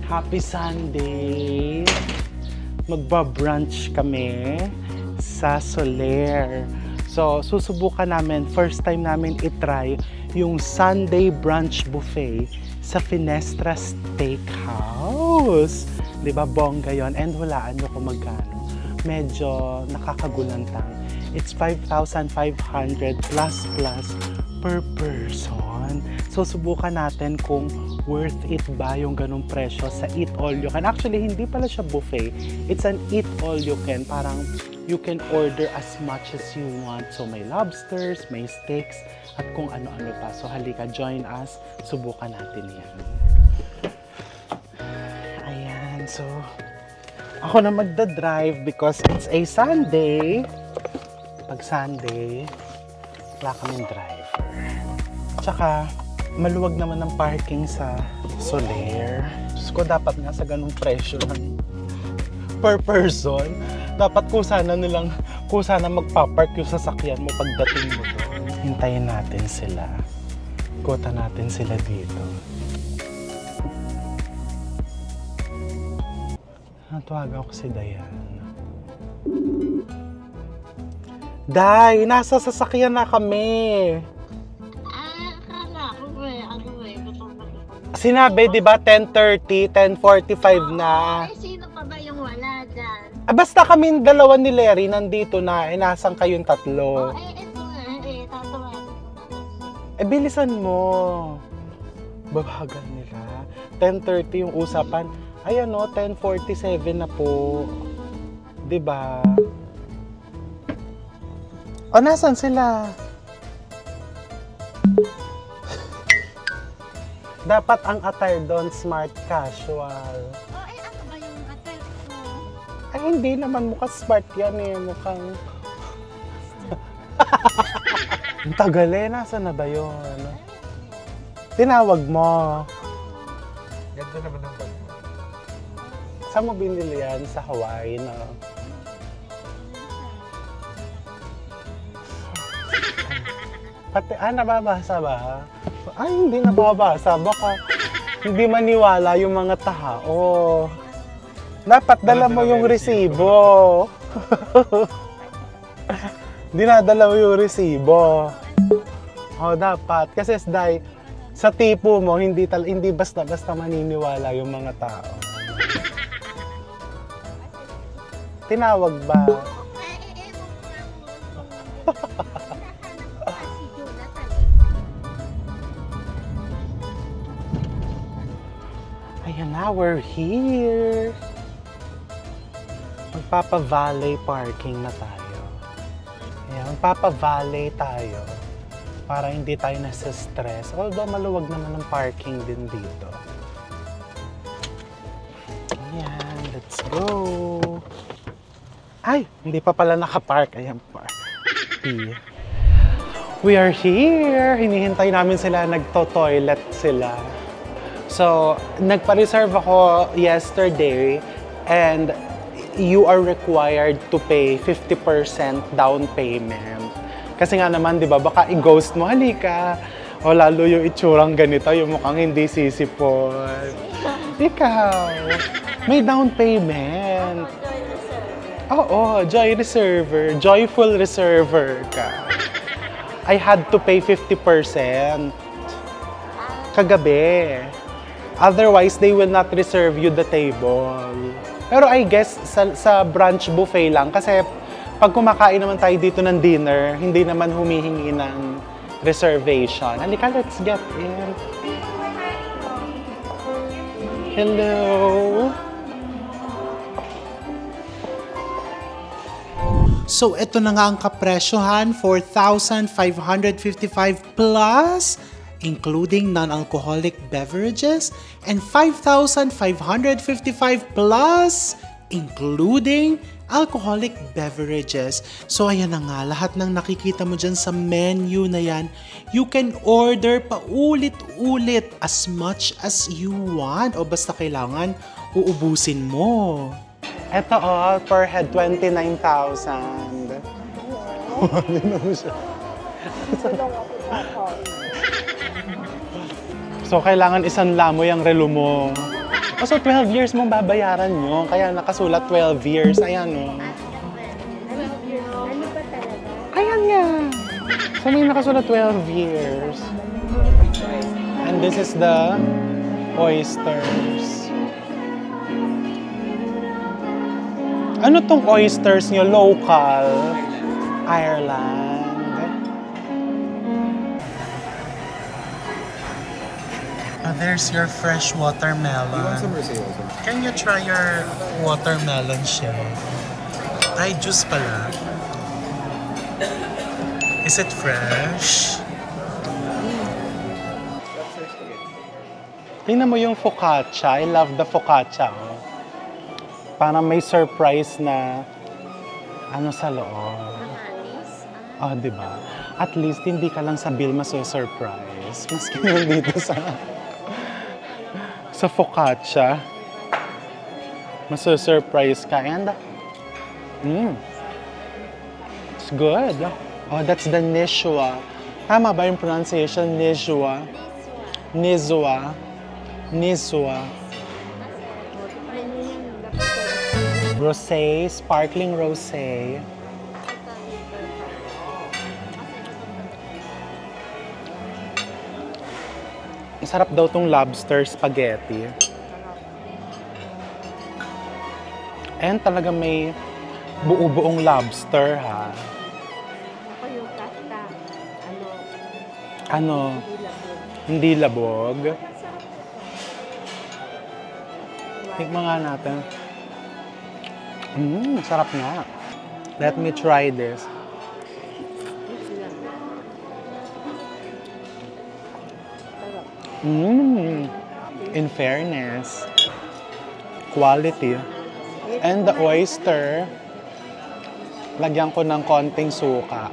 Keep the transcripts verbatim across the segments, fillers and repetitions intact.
Happy Sunday! Magba-brunch kami sa Soler. So, susubukan namin, first time namin itry yung Sunday brunch buffet sa Finestra Steakhouse. Diba, bongga yon? And hulaan nyo kung magkano. Medyo nakakagulantang. It's five thousand five hundred plus plus per person. So, subukan natin kung worth it ba yung ganung presyo sa Eat All You Can. Actually, hindi pala siya buffet. It's an Eat All You Can. Parang you can order as much as you want. So, may lobsters, may steaks, at kung ano-ano pa. So, halika, join us. Subukan natin yan. Ayan, so, ako na magda-drive because it's a Sunday. Pag Sunday, wala kaming driver. Tsaka, maluwag naman ng parking sa Soler. Diyos ko, dapat nga sa ganung presyo lang per person. Dapat kung sana nilang, kung sana magpapark yung sasakyan mo pagdating mo to. Hintayin natin sila. Kota natin sila dito. Natawagan ko si Dayan. Day, nasa sasakyan na kami. Sinabi, di ba, ten thirty, ten forty-five na. Ay, sino pa ba yung wala dyan? Ah, basta kami dalawa ni Larry nandito na, eh, nasaan kayong tatlo? Oh, eh, ito nga, eh, tatawagan ko. Eh, bilisan mo. Babagal nila. ten thirty yung usapan. Ay, ano, ten forty-seven na po. Di ba? O, nasan sila? Dapat ang attire doon, smart casual. Oh, eh, ano ba yung attire ko? Ay, hindi naman mukhang smart yan eh. Mukhang... Ang tagal eh. Nasaan na ba yun? Tinawag mo. Ganda naman ang bag mo. Saan mo binili yan? Sa Hawaii na... Pati, ah, nababasa ba? Ay, hindi nababasa. Baka hindi maniwala yung mga tao. Dapat dala mo yung resibo. Dinadala mo yung resibo. Oh, dapat. Kasi, Day, sa tipo mo, hindi, tal hindi basta-basta maniniwala yung mga tao. Tinawag ba? Ayan na, we're here. Magpapa-valet parking na tayo. Ayan, magpapa-valet tayo. Para hindi tayo nasa-stress. Although maluwag naman ang parking din dito. Ayan, let's go. Ay, hindi pa pala nakapark. Ayan, park. We are here. Hinihintay namin sila. Nagto-toilet sila. So, nagpa-reserve ako yesterday and you are required to pay fifty percent down payment. Kasi nga naman, di ba, baka i-ghost mo, halika. O lalo yung itsurang ganito, yung mukhang hindi sisipon. Ikaw, may down payment. Oo, Joy Reserver. Joyful Reserver ka. I had to pay fifty percent. Kagabi. Otherwise, they will not reserve you the table. Pero I guess, sa, sa brunch buffet lang. Kasi pag kumakain naman tayo dito ng dinner, hindi naman humihingi ng reservation. Halika, let's get in. Hello. So, ito na nga ang kapresyohan, four thousand five hundred fifty-five plus, including non-alcoholic beverages, and five thousand five hundred fifty-five plus, including alcoholic beverages. So, ayan na nga, lahat ng nakikita mo dyan sa menu na yan, you can order pa ulit-ulit as much as you want. O basta kailangan, uubusin mo. Ito oh, per head, twenty-nine thousand. Hindi na mo siya. So, kailangan isang lamo yung relo mo. Oh, so twelve years mong babayaran yun. Kaya nakasulat twelve years. Ayan, no? Ano ba talaga? Ayan nga. So may nakasulat twelve years. And this is the oysters. Ano tong oysters nyo? Local? Ireland. Oh, there's your fresh watermelon. You want some rosé also? Can you try your watermelon shake? Ay, juice pala. Is it fresh? Tingnan mo yung focaccia. I love the focaccia. Oh. Parang may surprise na ano sa loob. Makanis? Oh, di ba? At least hindi ka lang sa bill maso-surprise. Maski yung dito sa sa focaccia. Maso-surprise ka. And, mm, it's good. Oh, that's the Nishwa. Tama ba yung pronunciation? Nishwa? Nizwa. Nizwa. Rosé, sparkling rosé. Masarap daw tong lobster spaghetti. And talaga may buo-buong lobster, ha? Ako yung kasta. Ano? Ano? Hindi labog. Tikman nga natin. Mmm, sarap nga. Let me try this. Mmm. In fairness, quality. And the oyster, lagyan ko ng konting suka.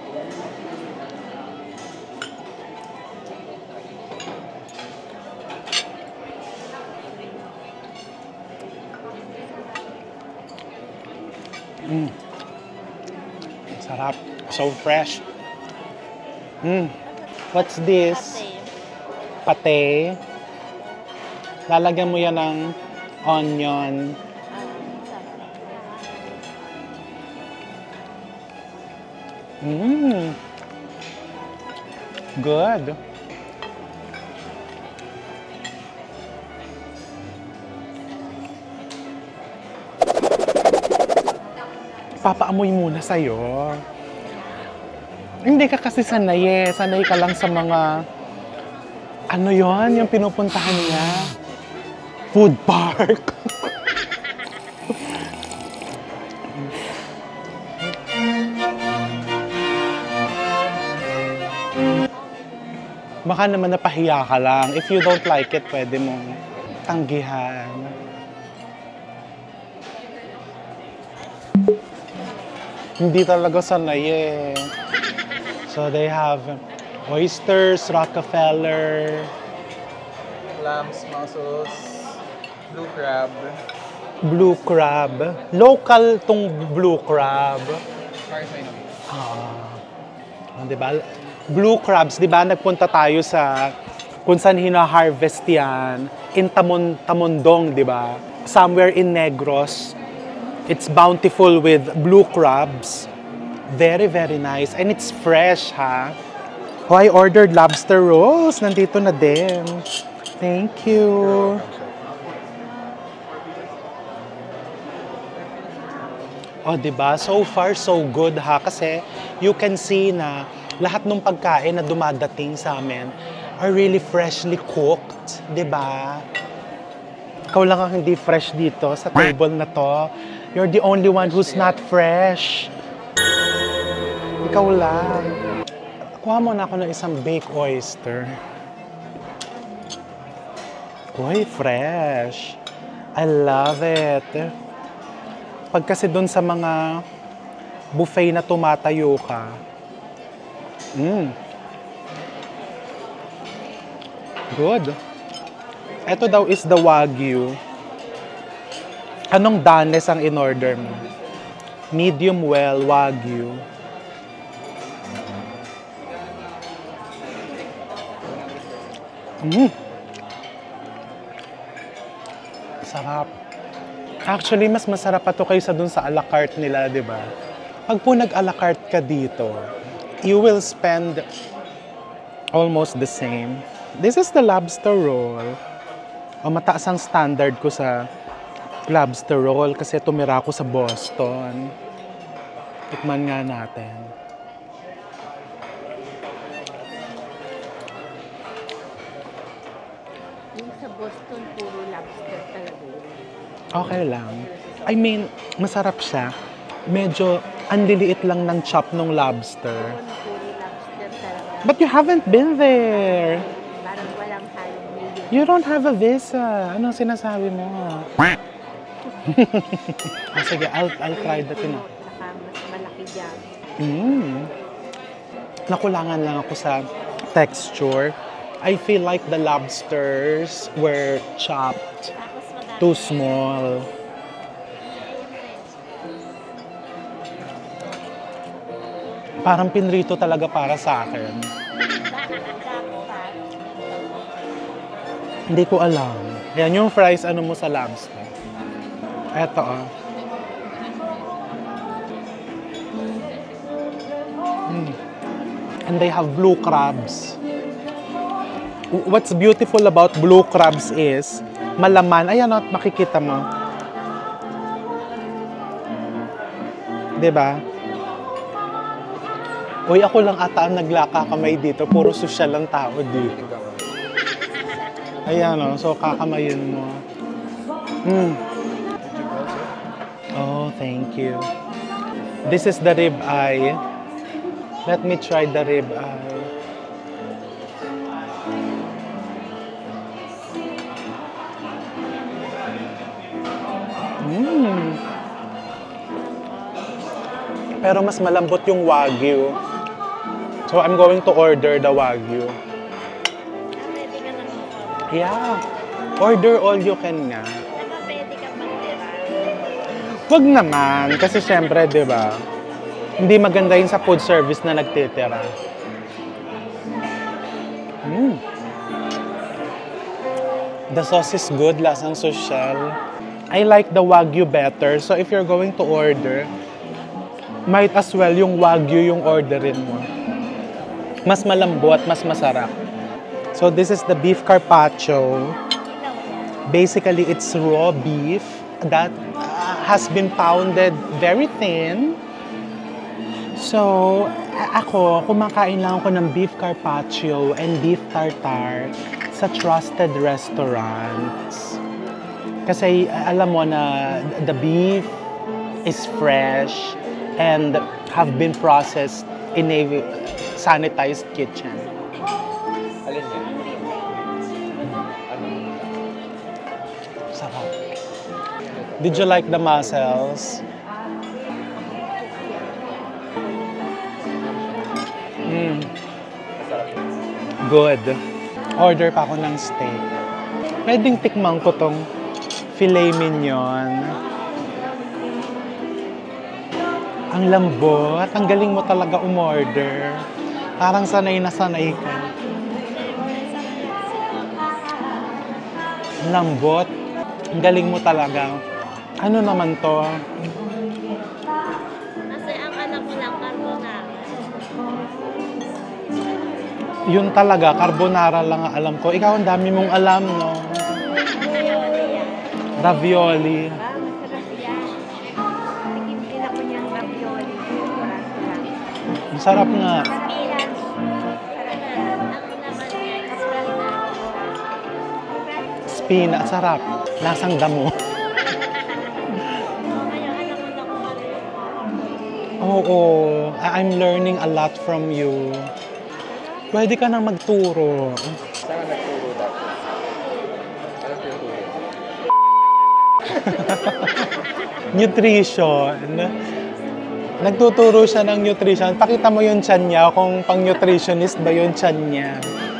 Mm. Sarap. So fresh. Mm. What's this? Pate. Lalagyan mo yan ng onion. Mmm. Good. Papaamoy muna sa'yo. Hindi ka kasi sanay eh. Sanay ka lang sa mga ano yon yung pinupuntahan niya? Food park. Baka naman napahiya ka lang. If you don't like it, pwede mong tanggihan. Hindi talaga sanay eh. So they have oysters, Rockefeller, Clams, mussels, blue crab. blue crab. Local tong blue crab. Ah, di ba? Blue crabs, di ba? Nagpunta tayo sa kung saan hina-harvest yan. In Tamon, Tamondong, di ba? Somewhere in Negros. It's bountiful with blue crabs. Very, very nice. And it's fresh, ha? Oh, I ordered lobster rolls. Nandito na din. Thank you. Oh, diba? So far, so good, ha? Kasi you can see na lahat ng pagkain na dumadating sa amin are really freshly cooked, diba? Ikaw lang ang hindi fresh dito sa table na to. You're the only one who's not fresh. Ikaw lang. Kuha mo na ako ng isang baked oyster. Uy, fresh. I love it. Pag kasi dun sa mga buffet na tumatayo ka, mm. Good. Ito daw is the Wagyu. Anong danes ang in-order mo? Medium well Wagyu. Mm. Sarap. Actually, mas masarap pa to kaysa dun sa a la carte nila, di ba? Pag po nag-a la carte ka dito, you will spend almost the same. This is the lobster roll. O, mataas ang standard ko sa lobster roll kasi tumira ako sa Boston. Tikman nga natin. Yung sa Boston, puro lobster talaga yun. Okay lang. I mean, masarap siya. Medyo anliliit lang ng chop ng lobster. Doon, puro lobster talaga. But you haven't been there. Parang walang halong mayo. You don't have a visa. Anong sinasabi mo? Ah, sige, I'll, I'll try that in. Saka mas malaki dyan. Mm. Nakulangan lang ako sa texture. I feel like the lobsters were chopped Tapos madami. too small. Parang pinrito talaga para sa akin. Hindi ko alam. Yan yung fries, ano mo sa lobster. Eto ah. Mm. And they have blue crabs. What's beautiful about blue crabs is malaman. Ayan o, makikita mo. Diba? Uy, ako lang ata ang naglakakamay dito. Puro sosyal ang tao dito. Ayan o, so kakamayin mo. Mm. Oh, thank you. This is the rib eye. Let me try the rib eye. Mm. Pero mas malambot yung wagyu. So I'm going to order the wagyu. Pwede ka nang mag- Yeah. Order all you can nga. Diba pwede ka magtira? Wag naman, kasi syempre, di ba? Hindi maganda yun sa food service na nagtitira. Mm. The sauce is good, lasang sosyal. I like the wagyu better, so if you're going to order, might as well yung wagyu yung orderin mo. Mas malambot, mas masarap. So this is the beef carpaccio. Basically, it's raw beef that uh, has been pounded very thin. So, a- ako, kumakain lang ako ng beef carpaccio and beef tartare sa trusted restaurants. Kasi uh, alam mo na the beef is fresh and have been processed in a sanitized kitchen. Alin yan? Ano? Sarap. Did you like the mussels? Mm. Good. Order pa ako ng steak. Pwedeng tikman ko tong filet mignon. Ang lambot. Ang galing mo talaga umorder. Parang sanay na sanay ka. Ang lambot. Ang galing mo talaga. Ano naman to? Kasi ang anak ko lang carbonara. Yun talaga, carbonara lang ang alam ko. Ikaw, ang dami mong alam, no? Ravioli yan. Ravioli. Ah, masarap yan. Tikim din ako niyang ravioli. Kurang lang. Ang sarap nga. Spinach. Sarap na. Ang laman niya is spinach. Spina, sarap. Lasang damo. Kaya alam mo na kung ano yun. Oo, I'm learning a lot from you. Pwede ka nang magturo. Saan ka nagturo dati? Ano tinuturo? Nutrition. Nagtuturo siya ng nutrition. Pakita mo yung tiyan niya kung pang nutritionist ba yung tiyan niya.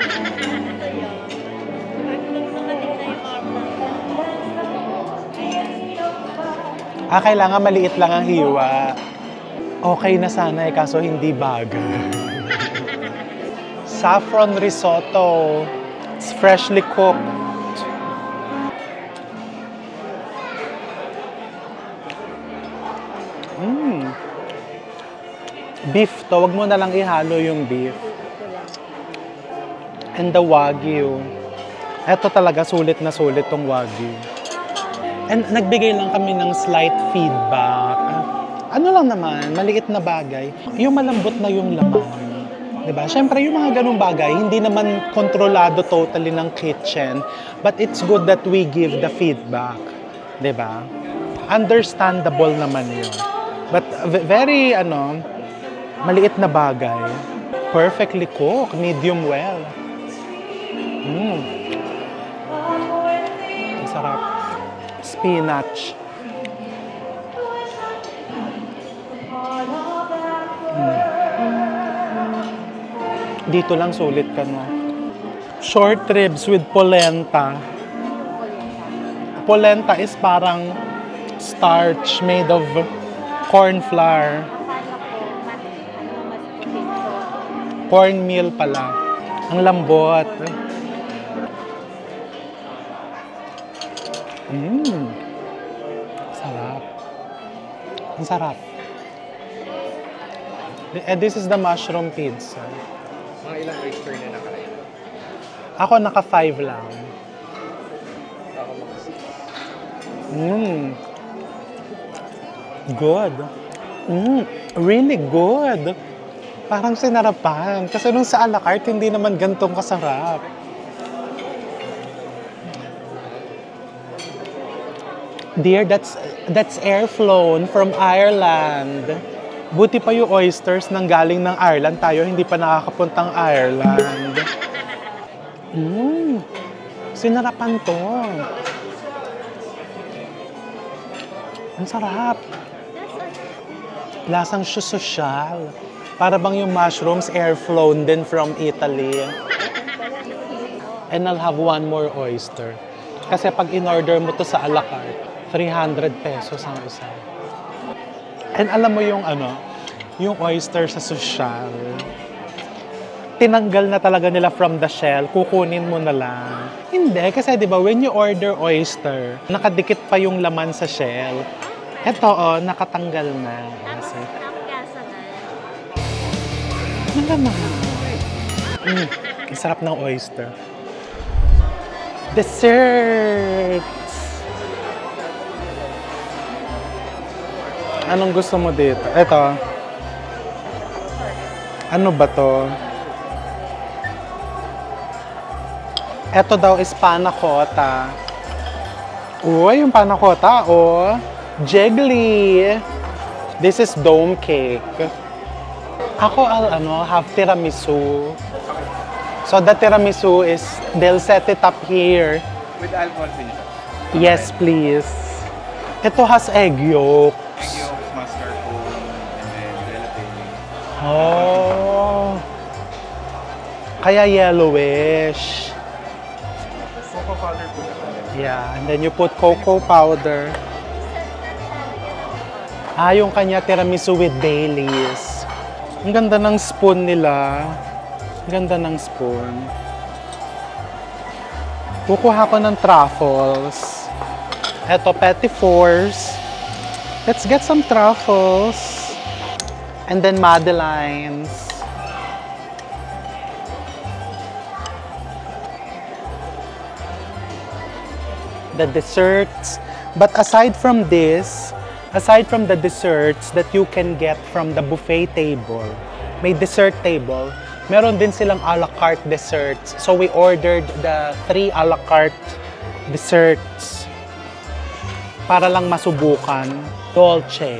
Ah, kailangan maliit lang ang hiwa. Okay na sana eh, kaso hindi bagay. Saffron risotto. It's freshly cooked. Beef to, wag mo na lang ihalo yung beef. And the Wagyu. Eto talaga, sulit na sulit tong Wagyu. And nagbigay lang kami ng slight feedback. Ano lang naman, maliit na bagay. Yung malambot na yung laman. Diba? Siyempre, yung mga ganung bagay, hindi naman kontrolado totally ng kitchen. But it's good that we give the feedback. Diba? Understandable naman yun. But very, ano, maliit na bagay. Perfectly cooked, medium well. Mm. Masarap. Spinach. Mm. Dito lang sulit ka, no? Short ribs with polenta. Polenta is parang starch made of corn flour. Cornmeal pala. Ang lambot. Mmm. Sarap. Ang sarap. And this is the mushroom pizza. Mga ilang oyster na nakalain? Ako naka five lang. Ako mga six. Mmm. Good. Mmm. Really good. Parang sinarapan. Kasi nung sa a la carte, hindi naman gantong kasarap. Dear, that's that's air flown from Ireland. Buti pa yung oysters nang galing ng Ireland. Tayo hindi pa nakakapuntang Ireland. Mmm. Sinarapan to. Ang sarap. Lasang sosyal. Para bang yung mushrooms air flown din from Italy. And I'll have one more oyster. Kasi pag in-order mo to sa a la carte, three hundred pesos ang isa. And alam mo yung ano, yung oyster sa sosyal. Tinanggal na talaga nila from the shell, kukunin mo na lang. Hindi, kasi di ba when you order oyster, nakadikit pa yung laman sa shell. Eto, oh, nakatanggal na. Kasi, ano naman? Mm, ang sarap ng oyster. Dessert! Anong gusto mo dito? Ito. Ano ba to? Ito daw is panna cotta. Uy, yung panna cotta, oh. Jiggly. This is dome cake. Ako, I'll ano, have tiramisu. So the tiramisu is, they'll set it up here. With alcohol finishes. Yes, please. Ito has egg yolk. Egg yolks, mascarpone, and then gelatin. Oh. Kaya yellowish. Cocoa powder po na pala. Yeah, and then you put cocoa powder. Ah, yung kanya tiramisu with Baileys. Ang ganda ng spoon nila. Ang ganda ng spoon. Kukuha ko ng truffles. Eto, petit fours. Let's get some truffles. And then madeleines. The desserts. But aside from this, aside from the desserts that you can get from the buffet table, may dessert table, meron din silang a la carte desserts. So we ordered the three a la carte desserts para lang masubukan. Dolce.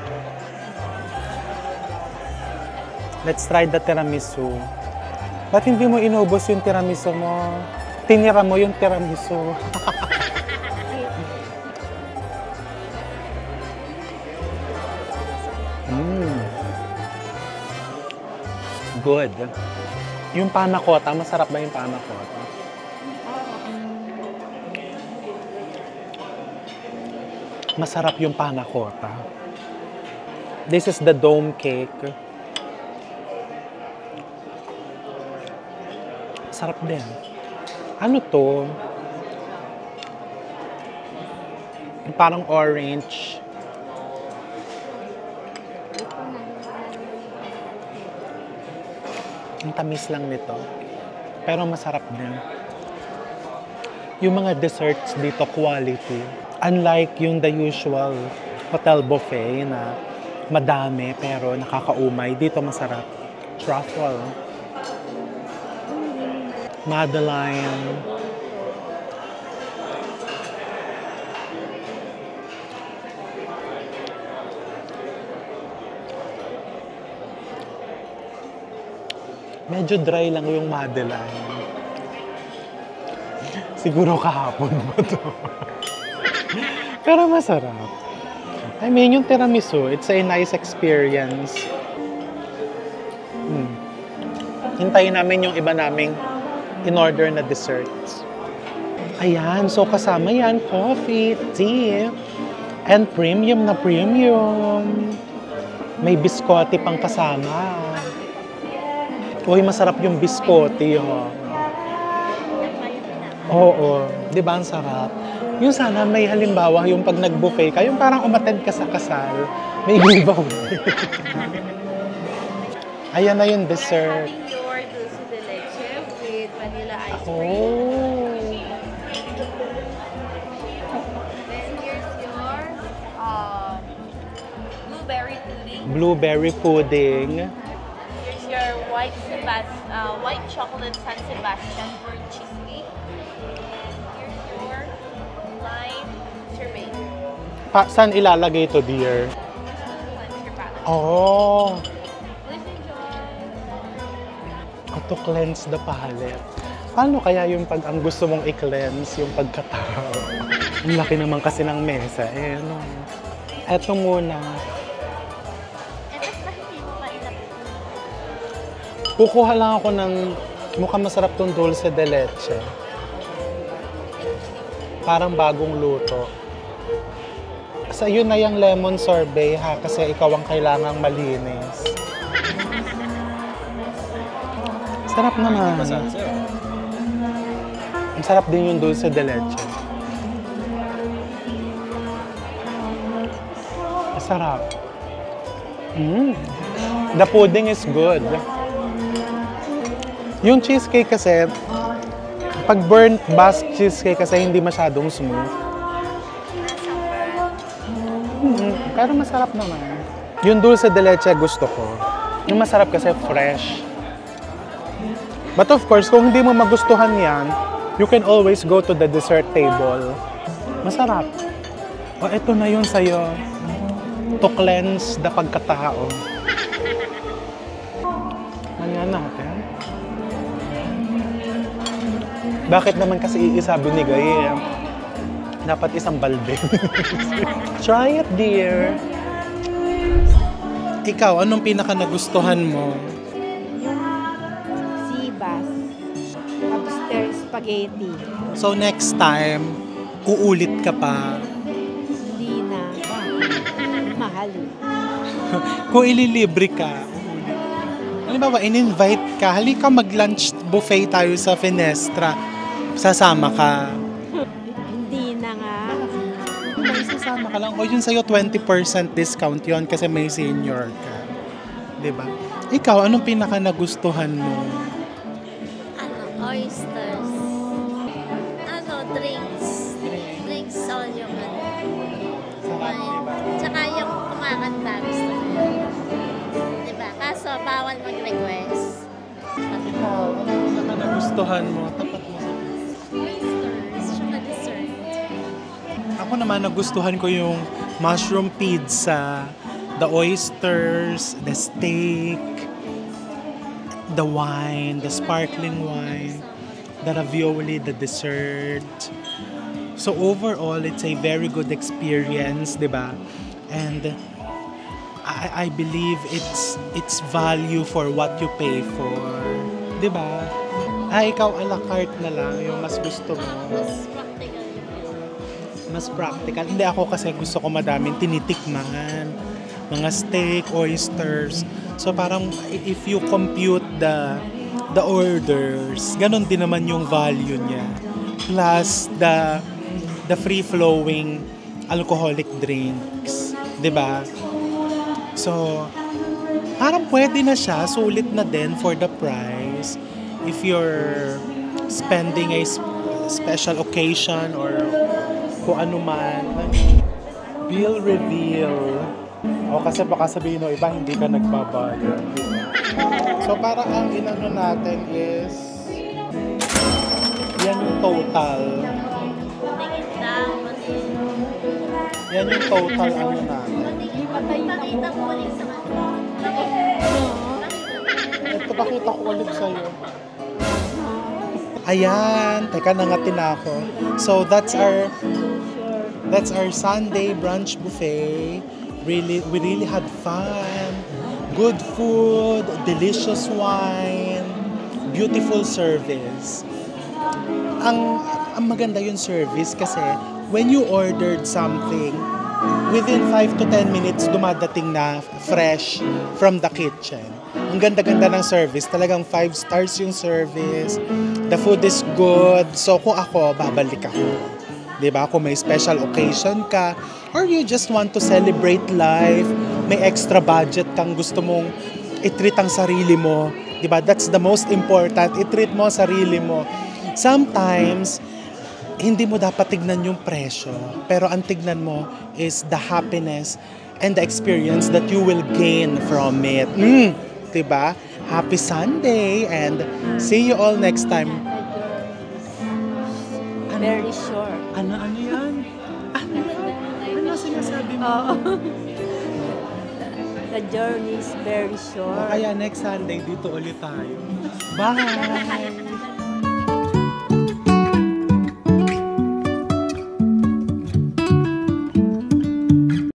Let's try the tiramisu. Ba't hindi mo inubos yung tiramisu mo? Tinira mo yung tiramisu. Mm. Good. Yung panna cotta, masarap ba yung panna cotta? Masarap yung panna cotta. This is the dome cake. Sarap din. Ano to? Parang orange. Ang tamis lang nito. Pero masarap din. Yung mga desserts dito, quality. Unlike yung the usual hotel buffet na madami pero nakakaumay. Dito masarap. Truffle. Madeline. Medyo dry lang yung Madeline. Siguro kahapon mo to. Pero masarap. I mean, yung tiramisu, it's a nice experience. Hmm. Hintayin namin yung iba naming in-order na desserts. Ayan, so kasama yan, coffee, tea, and premium na premium. May biscotti pang kasama. Uy, masarap yung biscotti, ha? Oo, di ba ang sarap? Yung sana may halimbawa, yung pag nag-buffet ka, yung parang umattend ka sa kasal, may giveaway. Ayan na yung dessert. Having your dulce de leche with vanilla ice cream. Oh. Then here's your um, blueberry pudding. Blueberry pudding. Here's your white Sebast uh, white chocolate San Sebastian burnt cheesecake. Here's your lime sorbet. Pa, saan ilalagay ito, dear? Cleanse your palate. Oh. Please enjoy. To cleanse the palate. Paano kaya yung pag ang gusto mong i-cleanse, yung pagkatao? Ang laki naman kasi ng mesa. Eh, no? Eto muna. Ito ba hindi mo mailap? Kukuha lang ako ng mukhang masarap tong dulce de leche. Parang bagong luto. Sa yun na yung lemon sorbet ha, kasi ikaw ang kailangang malinis. Sarap naman. Ang sarap din yung dulce de leche. Masarap. Mm. The pudding is good. Yung cheesecake kasi, pag burnt Basque cheesecake kasi hindi masyadong smooth. Mm, pero masarap naman. Yung dulce de leche gusto ko. Yung masarap kasi fresh. But of course, kung hindi mo magustuhan yan, you can always go to the dessert table. Masarap. O, eto na yun sa'yo. To cleanse the pagkatao. Ano natin? Bakit naman kasi iisa binigay eh? Dapat isang balde. Try it, dear. Ikaw, anong pinaka nagustuhan mo? Sibas. Lobster spaghetti. So next time, uulit ka pa. Hindi na. Mahal. Kung ililibre ka, halimbawa, in-invite ka, halika mag-lunch buffet tayo sa Finestra. Sasama ka. Hindi na nga. May sasama ka lang. O yun sa'yo, twenty percent discount yon kasi may senior ka. Diba? Ikaw, anong pinaka nagustuhan mo? Ano, oysters. Ano, drinks. Drinks all yung ano. Wine. Tsaka yung kumakanta, gusto ko yun. Diba? Kaso, bawal mag-request. Ikaw, ano pinaka nagustuhan mo? Tapat mo sa Oysters, tsaka dessert. Ako naman, nagustuhan ko yung mushroom pizza, the oysters, the steak, the wine, the sparkling wine, the ravioli, the dessert. So overall, it's a very good experience, di ba? And I, I believe it's it's value for what you pay for, di ba? Ah, ikaw a la carte na lang, yung mas gusto mo. Mas practical yun. Mas practical. Hindi, ako kasi gusto ko madaming tinitikman. Mga steak, oysters. So parang if you compute the the orders, ganun din naman yung value niya. Plus the the free-flowing alcoholic drinks. 'Di ba? So parang pwede na siya, sulit na din for the price. If you're spending a sp- special occasion or kung ano man. Bill reveal. O kasi baka sabihin ng iba, hindi ka nagbabayad. So para ang inano natin is yan yung total. Tingin lang. Yan yung total ano natin. Pakita ko ulit sa kanila. Ito pakita ko ulit sa'yo. Ayan, teka nangatin ako. So that's our that's our Sunday brunch buffet. Really, we really had fun. Good food, delicious wine, beautiful service. Ang ang maganda yung service kasi when you ordered something, within five to ten minutes dumadating na fresh from the kitchen. Ang ganda-ganda ng service, talagang five stars yung service. The food is good. So kung ako, babalik ako. 'Di ba? Kung may special occasion ka or you just want to celebrate life, may extra budget kang gusto mong i-treat ang sarili mo, 'di ba? That's the most important. I-treat mo ang sarili mo. Sometimes hindi mo dapat tignan yung presyo, pero ang tignan mo is the happiness and the experience that you will gain from it. Mm, 'di ba? Happy Sunday and see you all next time. Very short. Ano ano 'yan? Ano ano sinasabi mo? The journey is very O short. kaya next Sunday dito ulit tayo. Bye.